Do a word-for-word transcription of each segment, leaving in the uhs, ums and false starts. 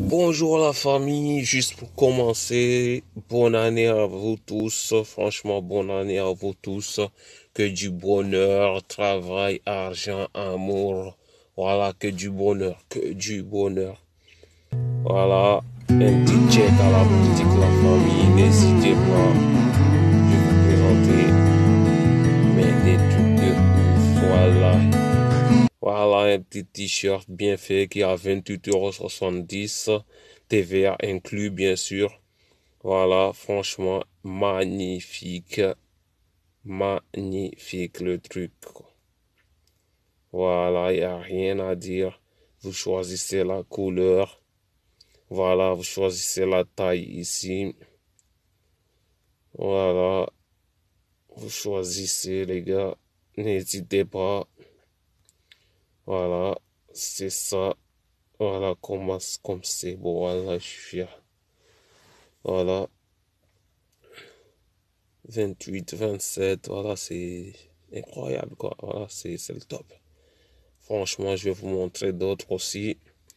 Bonjour la famille, juste pour commencer, bonne année à vous tous, franchement bonne année à vous tous, que du bonheur, travail, argent, amour, voilà, que du bonheur, que du bonheur. Voilà, un petit check à la boutique la famille, n'hésitez pas, je vais vous présenter, mais des trucs de ouf, voilà. Voilà un petit t-shirt bien fait qui a vingt-huit euros soixante-dix, T V A inclus bien sûr. Voilà, franchement, magnifique, magnifique le truc. Voilà, il n'y a rien à dire. Vous choisissez la couleur. Voilà, vous choisissez la taille ici. Voilà, vous choisissez les gars. N'hésitez pas. Voilà, c'est ça. Voilà comment comme c'est beau. Voilà, je suis fier. Voilà, vingt-huit, vingt-sept. Voilà, c'est incroyable quoi. Voilà, c'est c'est le top. Franchement, je vais vous montrer d'autres aussi.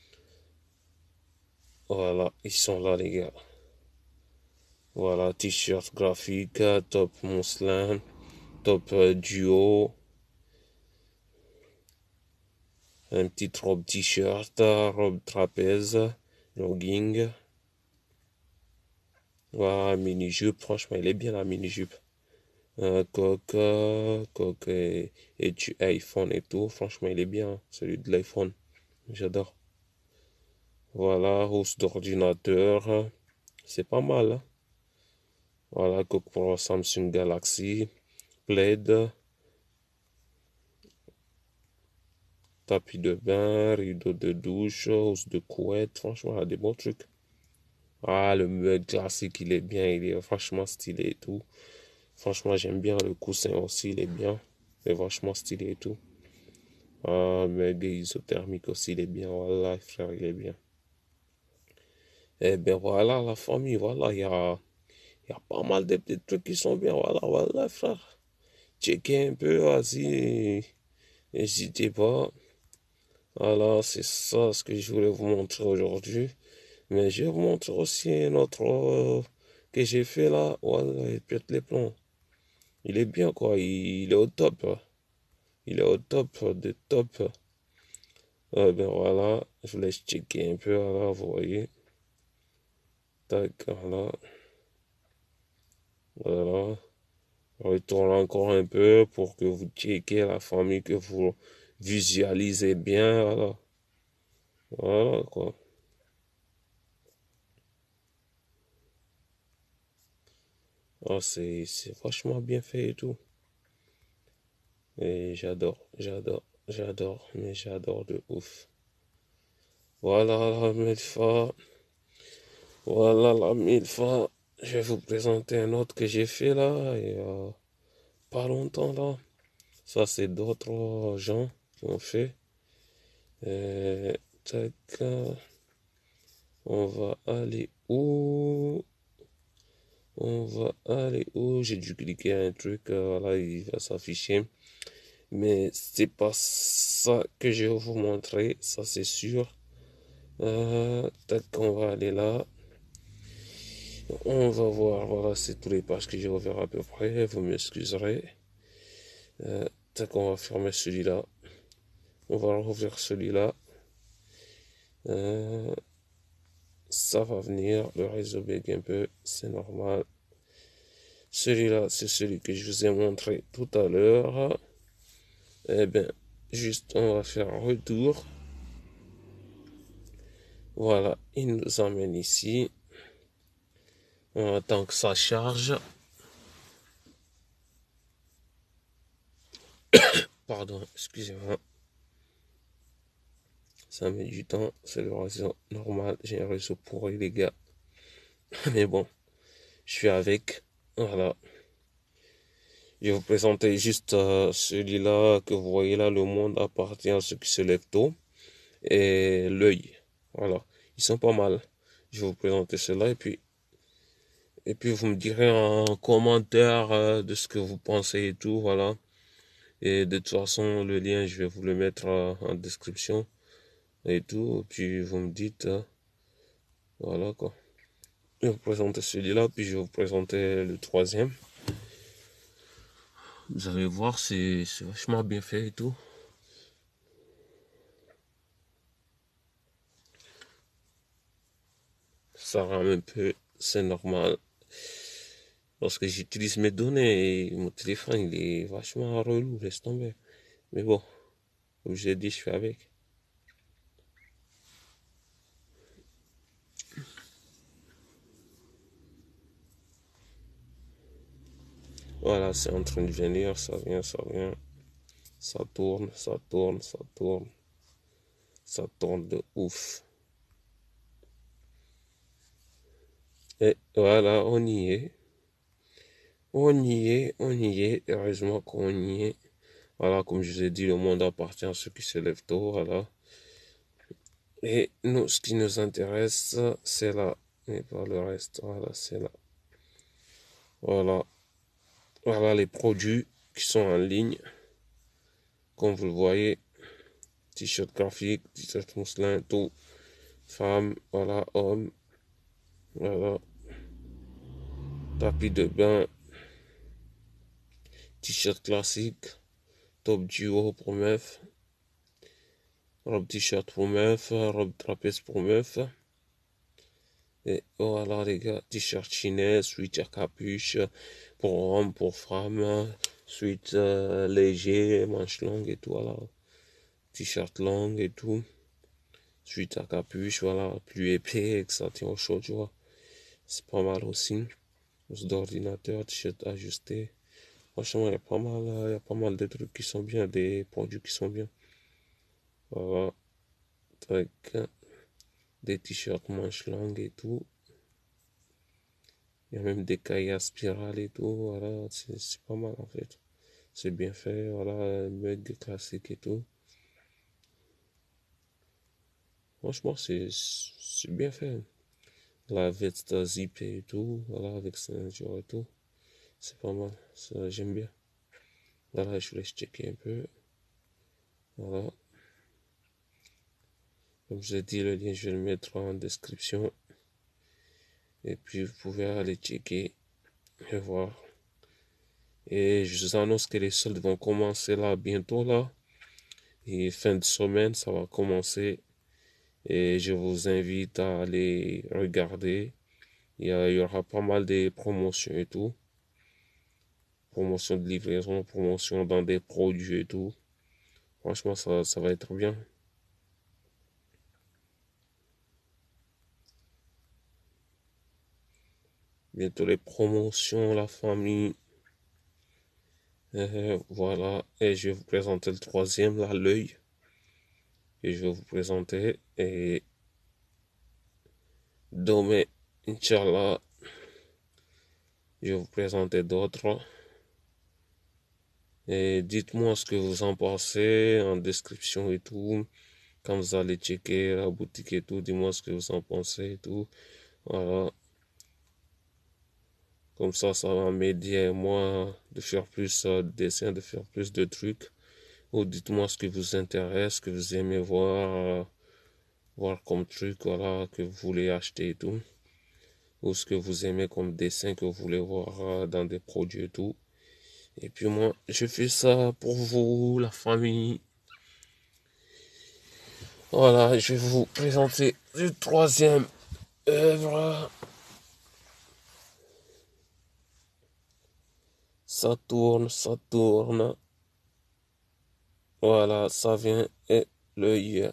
Voilà, ils sont là, les gars. Voilà, t-shirt graphique, top mousseline, top euh, duo. Un petit robe t-shirt, robe trapèze, jogging. Voilà, mini-jupe. Franchement, il est bien la mini-jupe. Euh, coque, euh, coque et, et du iPhone et tout. Franchement, il est bien, celui de l'iPhone. J'adore. Voilà, housse d'ordinateur. C'est pas mal, hein. Voilà, coque pour Samsung Galaxy, plaid, tapis de bain, rideau de douche, housse de couette, franchement, il y a des bons trucs. Ah, le mug classique, il est bien, il est franchement stylé et tout. Franchement, j'aime bien le coussin aussi, il est bien, il est vachement stylé et tout. Ah, mug isothermique aussi, il est bien, voilà, frère, il est bien. Eh ben voilà, la famille, voilà, il y a, il y a pas mal de petits trucs qui sont bien, voilà, voilà, frère. Checkez un peu, vas-y. N'hésitez pas. Voilà, c'est ça ce que je voulais vous montrer aujourd'hui. Mais je vais vous montrer aussi un autre euh, que j'ai fait là. Voilà, il pète les plombs. Il est bien quoi, il, il est au top. Il est au top de top. Euh, ben voilà, je vous laisse checker un peu. Voilà, vous voyez. Tac, voilà. Voilà. Je retourne encore un peu pour que vous checkez la famille, que vous visualisez bien. Voilà. Voilà quoi. Ah, c'est c'est vachement bien fait et tout. Et j'adore, j'adore, j'adore, mais j'adore de ouf. Voilà la mille fois, voilà la mille fois. Je vais vous présenter un autre que j'ai fait là, il y a pas longtemps là. Ça, c'est d'autres gens qui ont fait. Et, tac, on va aller où? On va aller où? J'ai dû cliquer un truc, euh, voilà, il va s'afficher. Mais c'est pas ça que je vais vous montrer, ça c'est sûr. Euh, tac, on va aller là. On va voir, voilà, c'est tous les pages que j'ai ouvert à peu près, vous m'excuserez. Euh, tac, on va fermer celui-là. On va rouvrir celui-là. Euh, ça va venir, le réseau bug un peu, c'est normal. Celui-là, c'est celui que je vous ai montré tout à l'heure. Eh bien, juste, on va faire un retour. Voilà, il nous emmène ici. On attend que ça charge. Pardon, excusez-moi. Ça met du temps, c'est le réseau normal. J'ai un réseau pourri, les gars. Mais bon, je suis avec. Voilà. Je vais vous présenter juste euh, celui-là que vous voyez là. Le monde appartient à ceux qui se lèvent tôt. Et l'œil. Voilà. Ils sont pas mal. Je vais vous présenter cela et puis, et puis vous me direz en commentaire euh, de ce que vous pensez et tout. Voilà. Et de toute façon, le lien, je vais vous le mettre euh, en description et tout. Puis vous me dites. Euh, Voilà quoi. Je vais vous présenter celui-là, puis je vais vous présenter le troisième. Vous allez voir, c'est vachement bien fait et tout. Ça rame un peu, c'est normal. Parce que j'utilise mes données et mon téléphone, il est vachement relou, laisse tomber. Mais bon, comme je l'ai dit, je fais avec. Voilà, c'est en train de venir, ça vient, ça vient. Ça tourne, ça tourne, ça tourne. Ça tourne de ouf. Et voilà, on y est. On y est, on y est. Heureusement qu'on y est. Voilà, comme je vous ai dit, le monde appartient à ceux qui se lèvent tôt. Voilà. Et nous, ce qui nous intéresse, c'est là. Et pas le reste. Voilà, c'est là. Voilà. Voilà les produits qui sont en ligne. Comme vous le voyez. T-shirt graphique, t-shirt mousselin, tout. Femmes, voilà, hommes. Voilà. Tapis de bain. T-shirt classique. Top duo pour meuf. Robe t-shirt pour meuf. Robe trapèze pour meuf. Et voilà les gars, t-shirt chinois, sweat à capuche pour hommes, pour femmes, sweat euh, léger, manches longues et tout, voilà. T-shirt long et tout. Sweat à capuche, voilà, plus épais, que ça tient au chaud, tu vois. C'est pas mal aussi. Housse d'ordinateur, t-shirt ajusté. Franchement, il y a pas mal, il y a pas mal de trucs qui sont bien, des produits qui sont bien. Voilà. Avec des t-shirts manches longues et tout. Il y a même des cahiers à spirale et tout, voilà, c'est pas mal en fait. C'est bien fait, voilà, mug classique et tout. Franchement, c'est bien fait. La veste zippée et tout, voilà, avec ceinture et tout. C'est pas mal, j'aime bien. Voilà, je vous laisse checker un peu. Voilà. Comme je l'ai dit, le lien, je vais le mettre en description. Et puis, vous pouvez aller checker et voir. Et je vous annonce que les soldes vont commencer là, bientôt là. Et fin de semaine, ça va commencer. Et je vous invite à aller regarder. Il y, a, il y aura pas mal de promotions et tout. Promotion de livraison, promotion dans des produits et tout. Franchement, ça, ça va être bien. Bientôt les promotions, la famille. Euh, voilà. Et je vais vous présenter le troisième, là, l'œil. Et je vais vous présenter. Et demain, Inch'Allah, je vais vous présenter d'autres. Et dites-moi ce que vous en pensez en description et tout. Quand vous allez checker la boutique et tout, dis-moi ce que vous en pensez et tout. Voilà. Comme ça, ça va m'aider moi de faire plus de dessins, de faire plus de trucs. Ou dites-moi ce qui vous intéresse, ce que vous aimez voir, voir comme truc, voilà, que vous voulez acheter et tout. Ou ce que vous aimez comme dessin que vous voulez voir dans des produits et tout. Et puis moi, je fais ça pour vous, la famille. Voilà, je vais vous présenter le troisième œuvre. Ça tourne, ça tourne. Voilà, ça vient et l'œil.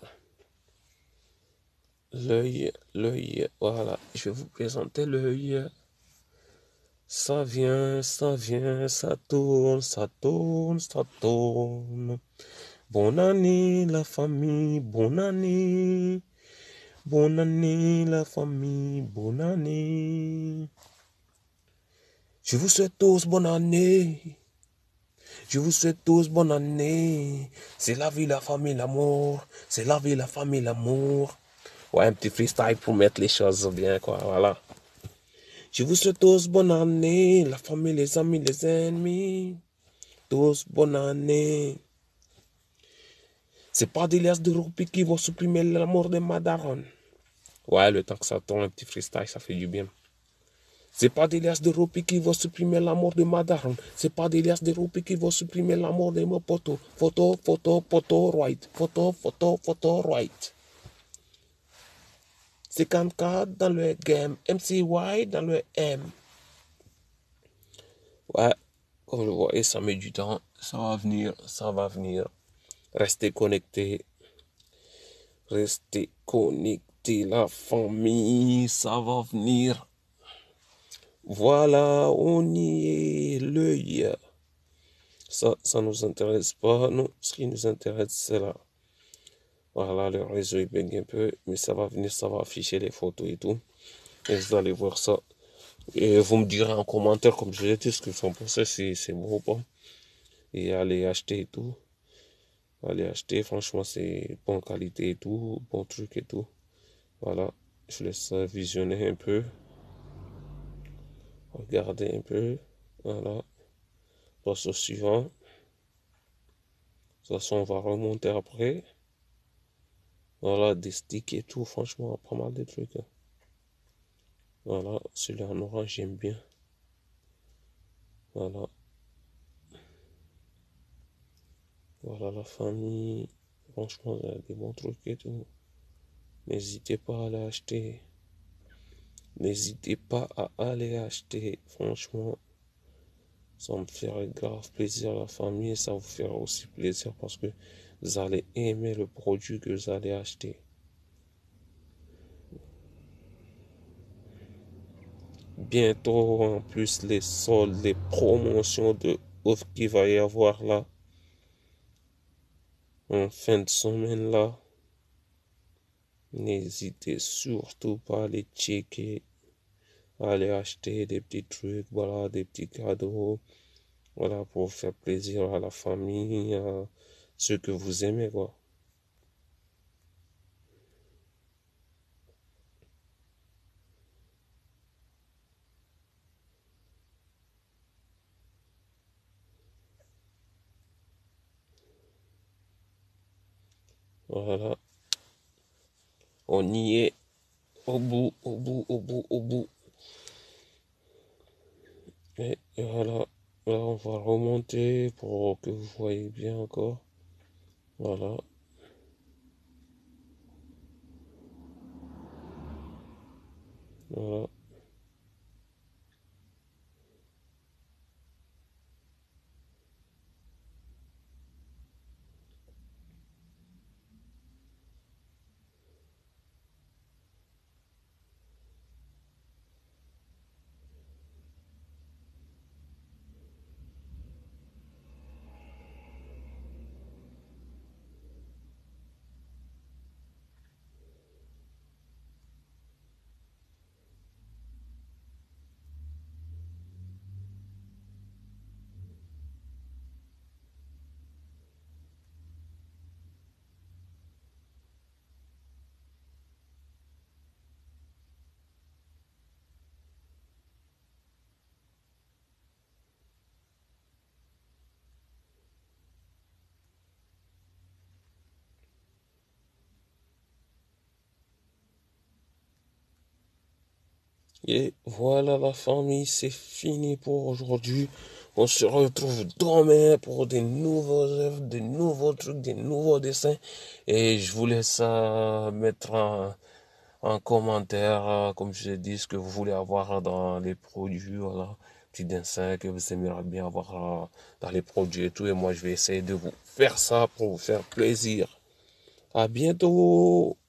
L'œil, l'œil. Voilà, je vais vous présenter l'œil. Ça vient, ça vient, ça tourne, ça tourne, ça tourne. Bonne année, la famille, bonne année. Bonne année, la famille, bonne année. Je vous souhaite tous bonne année. Je vous souhaite tous bonne année. C'est la vie, la famille, l'amour. C'est la vie, la famille, l'amour. Ouais, un petit freestyle pour mettre les choses bien, quoi, voilà. Je vous souhaite tous bonne année. La famille, les amis, les ennemis. Tous bonne année. C'est pas des liasses de roupies qui vont supprimer l'amour de ma daronne. Ouais, le temps que ça tourne, un petit freestyle, ça fait du bien. C'est pas d'Elias de Ropi qui va supprimer la mort de Madaron. C'est pas d'Elias de Ropi qui va supprimer la mort de mon poteau. Photo, photo, photo, right. Photo, photo, photo, right. cinquante-quatre dans le game. M C Y dans le M. Ouais, comme vous le voyez, ça met du temps. Ça va venir, ça va venir. Restez connectés. Restez connectés, la famille. Ça va venir. Voilà, on y est, l'œil. Ça, ça nous intéresse pas. Non, ce qui nous intéresse, c'est là. Voilà, le réseau il bug un peu, mais ça va venir, ça va afficher les photos et tout. Et vous allez voir ça. Et vous me direz en commentaire, comme je l'ai dit, ce que vous en pensez, si c'est bon ou pas. Et allez acheter et tout. Allez acheter, franchement, c'est bonne qualité et tout, bon truc et tout. Voilà, je laisse ça visionner un peu. Regardez un peu. Voilà. Passe au suivant. De toute façon, on va remonter après. Voilà, des sticks et tout, franchement, pas mal de trucs. Voilà, celui-là en orange, j'aime bien. Voilà. Voilà la famille. Franchement, il y a des bons trucs et tout. N'hésitez pas à aller acheter. N'hésitez pas à aller acheter. Franchement, ça me ferait grave plaisir la famille. Et ça vous fera aussi plaisir parce que vous allez aimer le produit que vous allez acheter. Bientôt, en plus, les soldes, les promotions de ouf qu'il va y avoir là. En fin de semaine là. N'hésitez surtout pas à aller checker. Aller acheter des petits trucs, voilà, des petits cadeaux. Voilà, pour faire plaisir à la famille, à ceux que vous aimez, quoi. Voilà. On y est. Au bout, au bout, au bout, au bout. Et voilà. Là, on va remonter pour que vous voyez bien encore. Voilà. Voilà. Et voilà la famille, c'est fini pour aujourd'hui. On se retrouve demain pour des nouveaux œuvres, des nouveaux trucs, des nouveaux dessins. Et je vous laisse euh, mettre en, en commentaire, euh, comme je l'ai dit, ce que vous voulez avoir dans les produits, voilà. Petit dessin que vous aimeriez bien avoir euh, dans les produits et tout. Et moi, je vais essayer de vous faire ça pour vous faire plaisir. À bientôt!